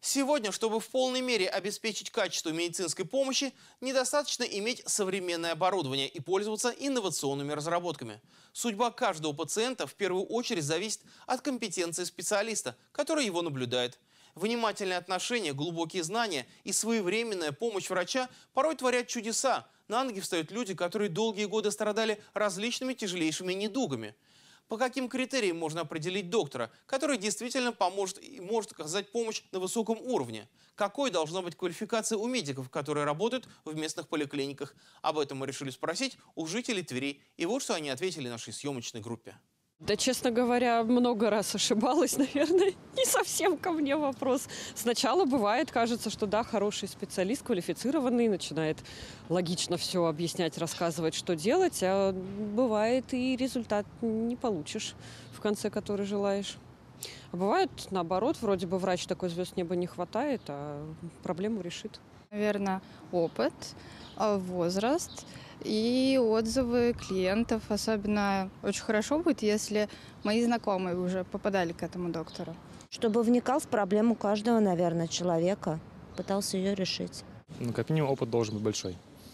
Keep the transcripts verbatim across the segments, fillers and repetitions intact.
Сегодня, чтобы в полной мере обеспечить качество медицинской помощи, недостаточно иметь современное оборудование и пользоваться инновационными разработками. Судьба каждого пациента в первую очередь зависит от компетенции специалиста, который его наблюдает. Внимательное отношение, глубокие знания и своевременная помощь врача порой творят чудеса. На ноги встают люди, которые долгие годы страдали различными тяжелейшими недугами. По каким критериям можно определить доктора, который действительно поможет и может оказать помощь на высоком уровне? Какой должна быть квалификация у медиков, которые работают в местных поликлиниках? Об этом мы решили спросить у жителей Твери. И вот что они ответили нашей съемочной группе. Да, честно говоря, много раз ошибалась, наверное. Не совсем ко мне вопрос. Сначала бывает, кажется, что да, хороший специалист, квалифицированный, начинает логично все объяснять, рассказывать, что делать, а бывает и результат не получишь, в конце который желаешь. А бывает наоборот, вроде бы врач такой, звезд неба не хватает, а проблему решит. Наверное, опыт, возраст и отзывы клиентов. Особенно очень хорошо будет, если мои знакомые уже попадали к этому доктору. Чтобы вникал в проблему каждого, наверное, человека, пытался ее решить. Ну, как минимум, опыт должен быть большой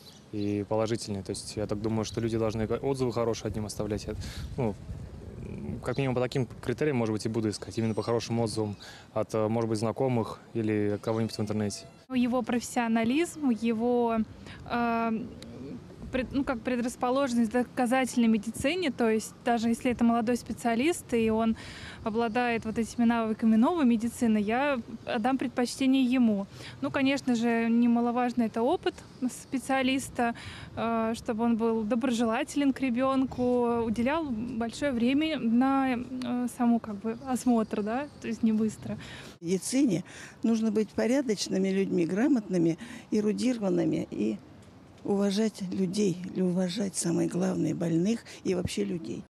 и положительный. То есть я так думаю, что люди должны отзывы хорошие от них оставлять. Ну, как минимум по таким критериям, может быть, и буду искать. Именно по хорошим отзывам от, может быть, знакомых или кого-нибудь в интернете. Его профессионализм, его э, пред, ну, как предрасположенность к доказательной медицине, то есть даже если это молодой специалист и он обладает вот этими навыками новой медицины, я отдам предпочтение ему. Ну, конечно же, немаловажно это опыт специалиста, э, чтобы он был доброжелателен к ребенку, уделял большое время на э, саму как бы осмотр, да, то есть не быстро. В медицине нужно быть порядочными людьми, грамотными, эрудированными и уважать людей, уважать, самое главное, больных и вообще людей.